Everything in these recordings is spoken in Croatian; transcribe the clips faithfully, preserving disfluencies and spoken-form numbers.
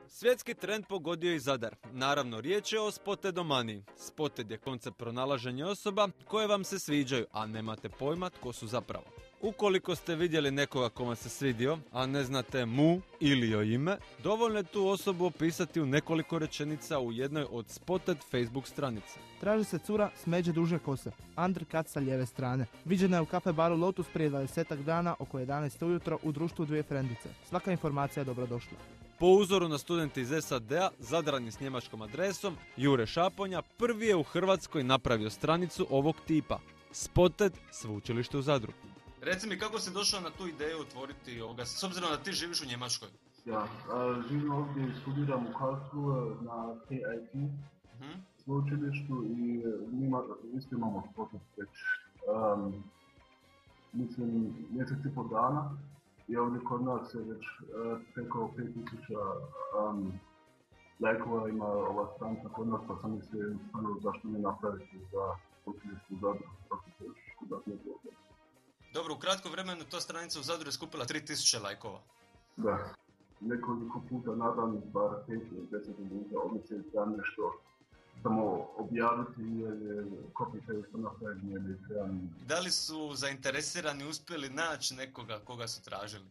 Svjetski trend pogodio i Zadar. Naravno, riječ je o spotedomaniji. Spotted je koncept pronalaženja osoba koje vam se sviđaju, a nemate pojma tko su zapravo. Ukoliko ste vidjeli nekoga ko vam se svidio, a ne znate mu ili joj ime, dovoljno je tu osobu opisati u nekoliko rečenica u jednoj od Spotted Facebook stranica. Traži se cura s međe duže kose, undercut sa lijeve strane. Viđena je u kafe baru Lotus prije dvadesetak dana oko jedanaest ujutro u društvu dvije frendice. Svaka informacija je dobrodošla. Po uzoru na studente iz S A D-a, Zadrani s njemačkom adresom, Jure Šaponja prvi je u Hrvatskoj napravio stranicu ovog tipa. Spotted sveučilište u Zadru. Reci mi, kako si došao na tu ideju otvoriti ovoga, s obzirom da ti živiš u Njemačkoj? Ja, uh, živim ovdje i studiram u Karlsruhe na K I T uh-huh. sveučilištu i mi ima, isto imamo Spotted već, um, mislim, mjesec i po dana i ovdje kod nas je već uh, preko pet tisuća um, lajkova ima ova stranica kod nas, pa sam mislio zašto ne napraviti za sveučilište u Zadru, kako se još kudat ne bilo. Dobro, u kratkom vremenu ta stranica u Zadru je skupila tri tisuće lajkova. Da, nekoliko puta na dan, bar pet ili deset minuta, odmisliti da nešto samo objaviti jer je copy-paste napraviti ili trebam. Da li su zainteresirani uspjeli naći nekoga koga su tražili?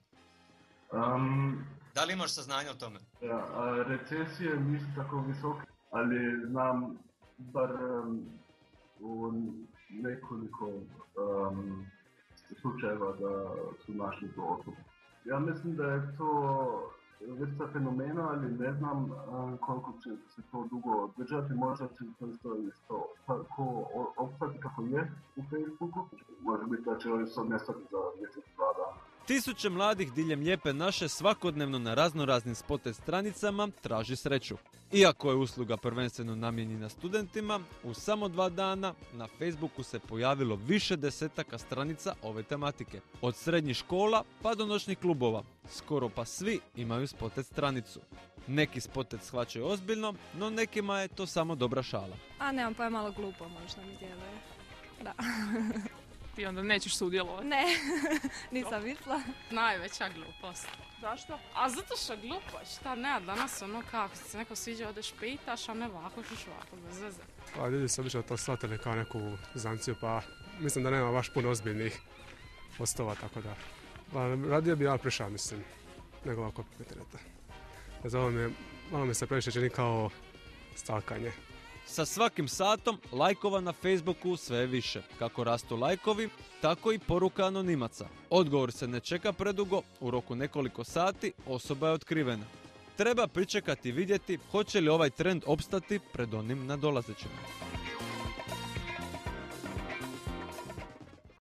Um, da li imaš saznanja o tome? Ja, a recesije nisu tako visoke, ali znam bar um, u nekoliko um, slučajeva da su našli to osobu. Ja mislim da je to vrsta fenomena, ali ne znam um, koliko će se to dugo održati. Možda će to isto, isto tako opstati kako je u Facebooku. Može biti da će oni sad nestati za mjesec, dva dana. Tisuće mladih diljem lijepe naše svakodnevno na raznoraznim Spotted stranicama traži sreću. Iako je usluga prvenstveno namijenjena studentima, u samo dva dana na Facebooku se pojavilo više desetaka stranica ove tematike. Od srednjih škola pa do noćnih klubova. Skoro pa svi imaju Spotted stranicu. Neki Spotted shvaćaju ozbiljno, no nekima je to samo dobra šala. A nemam pa je malo glupo možda mi djeluje. Da. Ti onda nećeš sudjelovati? Ne, nisam mislila. Najveća glupost. Zašto? A zato što glupost, šta ne, danas ono kako se neko sviđa odeš pitaš, a ne ovako šuš ovako, bez veze. Pa ljudi su obično to shvatili kao neku zanciju, pa mislim da nema baš puno ozbiljnih postova, tako da. Pa radije bi ja prišao, mislim, nego ovako pitanje. Zato mi, malo mi se previše čini kao stalkanje. Sa svakim satom lajkova na Facebooku sve je više. Kako rastu lajkovi, tako i poruka anonimaca. Odgovor se ne čeka predugo, u roku nekoliko sati osoba je otkrivena. Treba pričekati i vidjeti hoće li ovaj trend opstati pred onim nadolazećim.